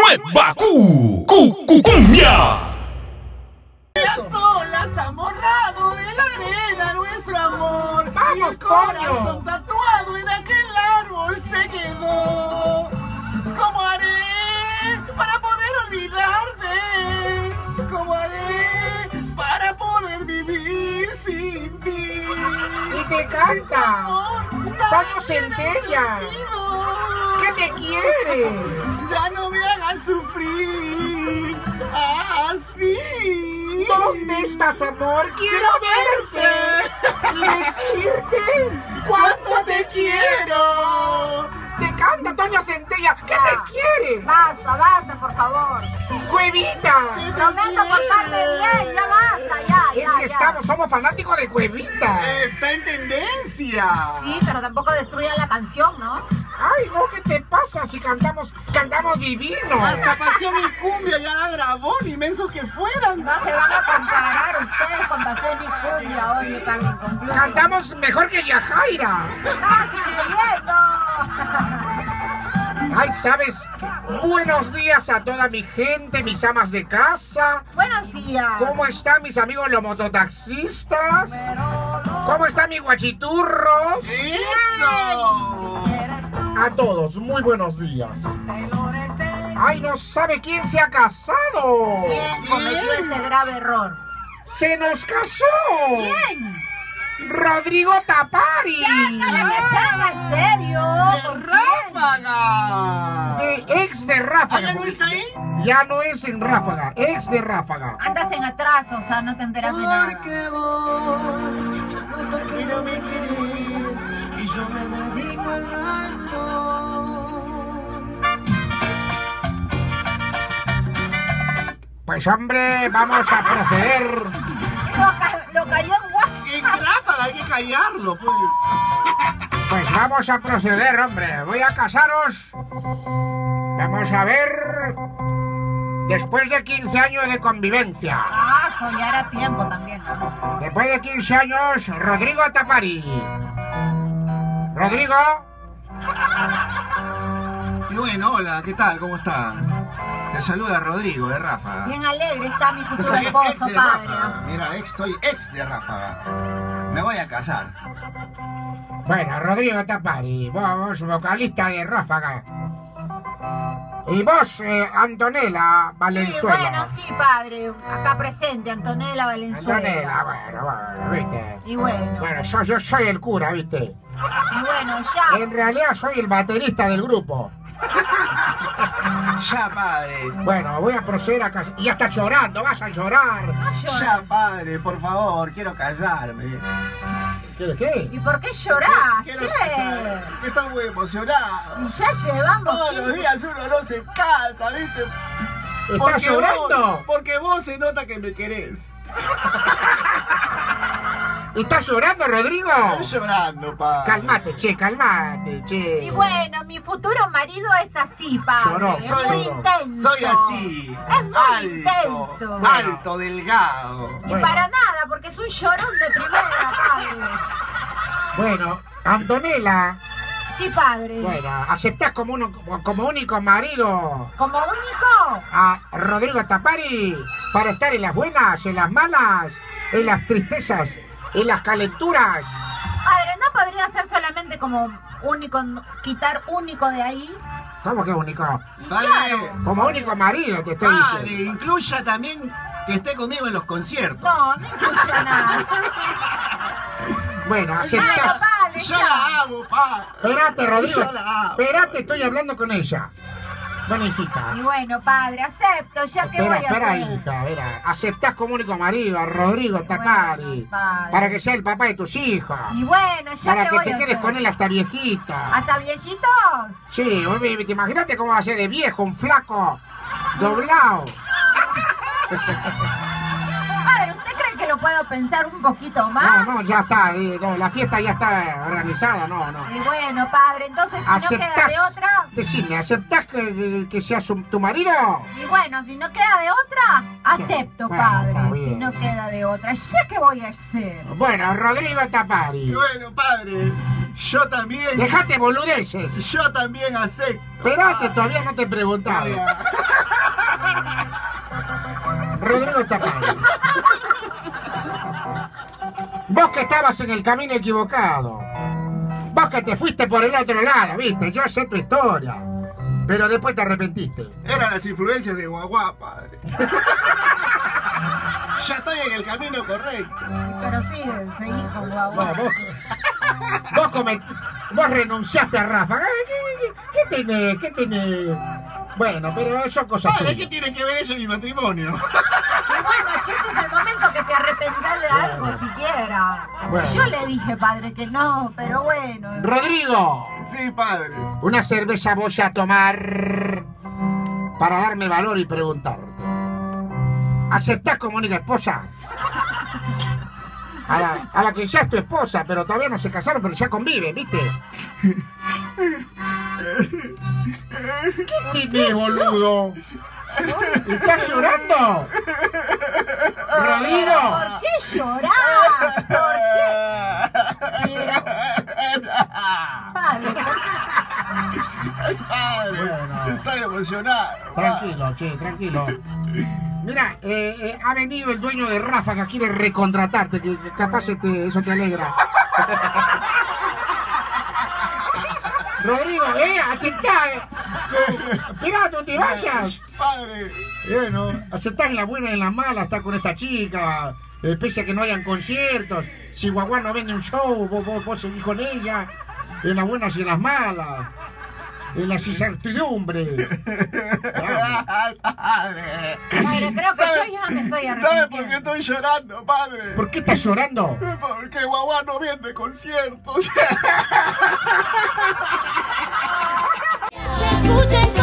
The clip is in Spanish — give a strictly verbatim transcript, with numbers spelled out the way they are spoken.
Nueva Q, Q, Q, Cumbia. Las olas han borrado de la arena nuestro amor. ¡Vamos, y el corazón Toño! tatuado en aquel árbol se quedó. ¿Cómo haré para poder olvidarte? ¿Cómo haré para poder vivir sin ti? Y te canta Toño Centella. ¿Qué te quiere? Ya no me hagas sufrir así. ¿Dónde estás, amor? Quiero verte y decirte cuánto te quiero. Te canta Toño Centella. ¿Qué Ya. te quiere? Basta, basta, por favor. ¡Cuevita! Prometo portarme bien, ya basta, ya, Es ya, que ya. estamos, somos fanáticos de Cuevita. Está en tendencia. Sí, pero tampoco destruyan la canción, ¿no? Ay, no, ¿qué te pasa si cantamos, cantamos divino? Hasta Pasión y Cumbia ya la grabó, ni mensos que fueran. No se van a comparar ustedes con Pasión y Cumbia, oye, para incumplir. Cantamos mejor que Yajaira. ¡Estás incluyendo! Ay, ¿sabes? Buenos días a toda mi gente, mis amas de casa. Buenos días. ¿Cómo están mis amigos los mototaxistas? Pero no ¿Cómo están mis guachiturros? ¡Eso! quieres tú, A todos, muy buenos días. te lo reté. Ay, no sabe quién se ha casado. ¿Quién cometió ese grave error? ¡Se nos casó! ¿Quién? ¡Rodrigo Tapari! ¡Chángale, changa, en serio! ¿Por ¡De qué? Ráfaga! De ex de Ráfaga. ¿Ya no porque está ahí? Ya no es en Ráfaga, ex de Ráfaga. Andas en atraso, o sea, no te enteras de nada. Porque vos se nota que no me querés y yo me dedico al alcohol. Pues hombre, vamos a proceder. Lo, ca- lo cayó en guapo. En Ráfaga hay que callarlo, pues. Pues vamos a proceder, hombre. Voy a casaros. Vamos a ver. Después de quince años de convivencia. Ah, eso ya era tiempo también, ¿no? Después de quince años, Rodrigo Tapari. Rodrigo. Y bueno, hola, ¿qué tal? ¿Cómo están? Te saluda Rodrigo de Ráfaga. Bien alegre está mi futuro Ex esposo, de padre. Ráfaga. Mira, ex, soy ex de Ráfaga. Me voy a casar. Bueno, Rodrigo Tapari. Vos, vocalista de Ráfaga. Y vos, eh, Antonella Sí, Valenzuela. bueno, sí, padre. Acá presente, Antonella Valenzuela. Antonella, bueno, bueno, viste. Y bueno, Bueno, yo, yo soy el cura, viste. y bueno, ya. En realidad soy el baterista del grupo. Ya, padre. Bueno, voy a proceder a casar. Y ya estás llorando, vas a llorar. No llores. Ya, padre, por favor, quiero callarme. ¿Quieres qué? ¿Y por qué llorás, Quiero che? casar. Estoy muy emocionado. Si ya llevamos Todos los quince días uno no se casa, ¿viste? ¿Estás llorando? Vos, porque vos se nota que me querés. ¿Estás llorando, Rodrigo? Estoy llorando, padre. Calmate, che, calmate, che. Y bueno, mi futuro marido es así, padre. Lloró, es lloró. muy intenso. Soy así. Es muy alto, intenso. Alto, delgado. Y Bueno. para nada, porque es un llorón de primera, padre. Bueno, Antonella, Sí, padre. bueno, ¿aceptás como, uno, como único marido Como único, a Rodrigo Tapari para estar en las buenas, en las malas, en las tristezas, en las calenturas? padre, ¿no podría ser solamente como único, quitar único de ahí? ¿Cómo que único? Padre, Claro. Como único marido te estoy padre, diciendo. incluya también que esté conmigo en los conciertos. No, no escucha nada. Bueno, Bueno, aceptás. padre, Yo ya. la amo, padre. Espérate, Rodrigo. Yo la amo. Espérate, estoy hablando con ella. Bueno, hijita. Y bueno, padre, acepto, ya que Espera, voy a espera, hacer. hija, verá. Aceptás como único marido a Rodrigo Tapari. Bueno, padre. Para que sea el papá de tus hijos. Y bueno, ya Para que que voy te a quedes hacer. con él hasta viejito. ¿Hasta viejitos? Sí, oye, te imagínate cómo va a ser de viejo, un flaco, doblado. Padre, ¿usted cree que lo puedo pensar un poquito más? No, no, ya está, eh, no, la fiesta ya está organizada, no, no. Y bueno, padre, entonces si no queda ¿Aceptás? de otra... Decime, ¿aceptás que, que sea su- tu marido? Y bueno, si no queda de otra, acepto, Bueno, está padre. bien. Si no queda de otra, ¿ya qué voy a hacer? Bueno, Rodrigo Tapari. Y bueno, padre, yo también. Dejate boludeces. Yo también acepto. Esperate, todavía no te he preguntado. Padre. Rodrigo Tapari. Vos que estabas en el camino equivocado. Vos que te fuiste por el otro lado, viste, yo sé tu historia. Pero después te arrepentiste. Eran las influencias de Guaguá, padre. Ya estoy en el camino correcto. Pero sí, seguí con Guaguá. No, vos, vos, comet, vos renunciaste a Rafa. ¿Qué, qué, qué tenés? ¿Qué tenés? Bueno, pero son cosas Padre, tuyas. ¿qué tiene que ver eso en mi matrimonio? Y bueno, es que este es el momento que te arrepentas de algo Bueno. siquiera. Bueno. Yo le dije, padre, que no, pero bueno. Rodrigo, Sí, padre. una cerveza voy a tomar para darme valor y preguntarte. ¿Aceptás como única esposa? A la, a la que ya es tu esposa, pero todavía no se casaron, pero ya conviven, ¿viste? ¿Qué tenés, boludo? ¿Estás llorando? ¿Rodrigo? ¿Por qué llorás? ¿Por qué? Mira. Padre, ¿por qué? Padre, Bueno. estoy emocionado. Tranquilo, che, tranquilo. Mira, eh, eh, ha venido el dueño de Rafa que quiere recontratarte, que, que capaz este, eso te alegra. Rodrigo, eh, aceptá, eh. Esperá, no te vayas. Padre. Bueno, aceptá en la buena y en la mala, está con esta chica, eh, pese a que no hayan conciertos. Si Guaguá no vende un show, vos, vos, vos seguís con ella, en las buenas y en las malas, en las incertidumbres. Vamos. Padre. Padre, creo que yo ya me estoy ¿Sabe arrepintiendo. por qué estoy llorando, padre? ¿Por qué estás llorando? Porque Guaguá no vende conciertos. Se escucha en